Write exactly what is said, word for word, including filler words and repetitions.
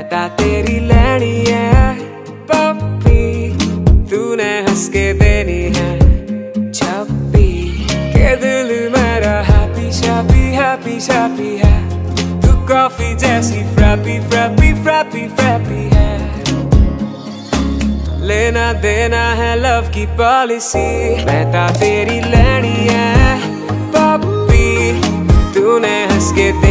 मैं ता तेरी लैनी है पप्पी, तूने हंस के देनी है छप्पी के दिल मेरा हैप्पी शैप्पी हैप्पी शैप्पी है। तू कॉफी जैसी फ्रैपी फ्रैपी फ्रैपी फ्रैपी है। लेना देना है लव की पॉलिसी, मैं ता तेरी लैनी है पप्पी, तूने हंस के